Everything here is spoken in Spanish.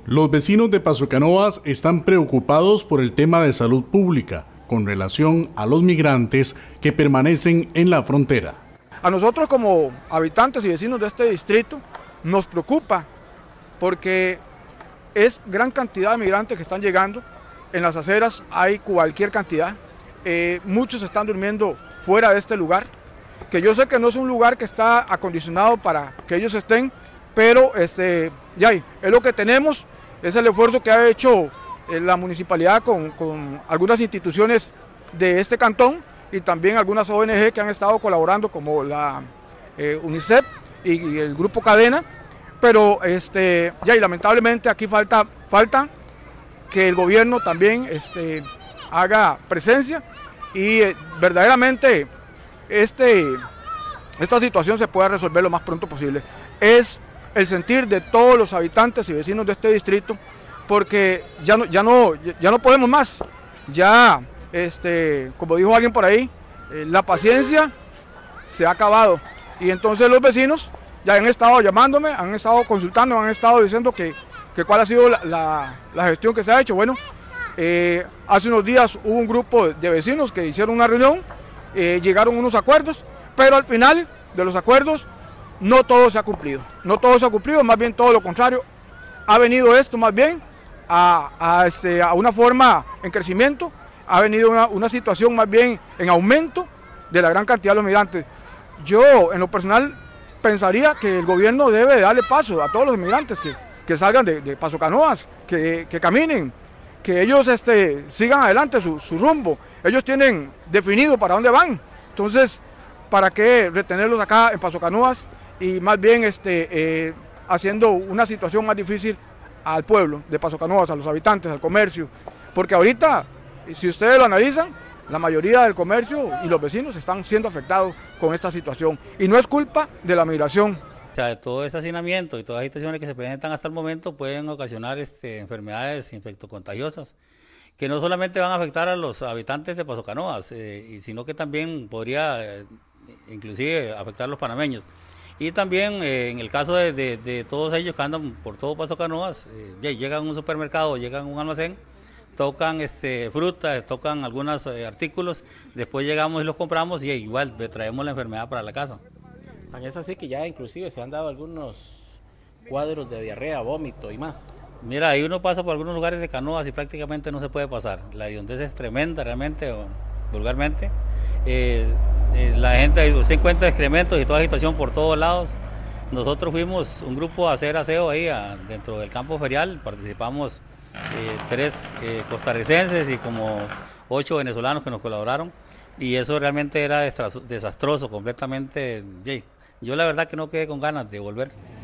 Los vecinos de Paso Canoas están preocupados por el tema de salud pública con relación a los migrantes que permanecen en la frontera. A nosotros como habitantes y vecinos de este distrito nos preocupa porque es gran cantidad de migrantes que están llegando. En las aceras hay cualquier cantidad, muchos están durmiendo fuera de este lugar, que yo sé que no es un lugar que está acondicionado para que ellos estén, pero ya es lo que tenemos, es el esfuerzo que ha hecho la municipalidad con algunas instituciones de este cantón y también algunas ONG que han estado colaborando como la UNICEF y el Grupo Cadena, pero y lamentablemente aquí falta que el gobierno también haga presencia y verdaderamente esta situación se pueda resolver lo más pronto posible. Es el sentir de todos los habitantes y vecinos de este distrito, porque ya no podemos más, ya como dijo alguien por ahí, la paciencia se ha acabado, y entonces los vecinos ya han estado llamándome, han estado consultando, han estado diciendo que cuál ha sido la gestión que se ha hecho. Bueno, hace unos días hubo un grupo de vecinos que hicieron una reunión, llegaron a unos acuerdos, pero al final de los acuerdos no todo se ha cumplido, más bien todo lo contrario, ha venido esto más bien a una forma en crecimiento, ha venido una situación más bien en aumento de la gran cantidad de los migrantes. Yo en lo personal pensaría que el gobierno debe darle paso a todos los inmigrantes que salgan de Paso Canoas, que caminen, que ellos sigan adelante su rumbo. Ellos tienen definido para dónde van, entonces ¿para qué retenerlos acá en Paso Canoas y más bien haciendo una situación más difícil al pueblo de Paso Canoas, a los habitantes, al comercio? Porque ahorita, si ustedes lo analizan, la mayoría del comercio y los vecinos están siendo afectados con esta situación y no es culpa de la migración. O sea, todo ese hacinamiento y todas las situaciones que se presentan hasta el momento pueden ocasionar enfermedades infectocontagiosas que no solamente van a afectar a los habitantes de Paso Canoas, sino que también podría inclusive afectar a los panameños. Y también en el caso de todos ellos que andan por todo Paso Canoas, llegan a un supermercado, llegan a un almacén, tocan frutas, tocan algunos artículos, después llegamos y los compramos y igual traemos la enfermedad para la casa. Tan es así que ya inclusive se han dado algunos cuadros de diarrea, vómito y más. Mira, ahí uno pasa por algunos lugares de Canoas y prácticamente no se puede pasar. La hediondez es tremenda realmente, vulgarmente. La gente se encuentra excrementos y toda situación por todos lados. Nosotros fuimos un grupo a hacer aseo ahí dentro del campo ferial, participamos 3 costarricenses y como 8 venezolanos que nos colaboraron y eso realmente era desastroso completamente. Yo la verdad que no quedé con ganas de volver.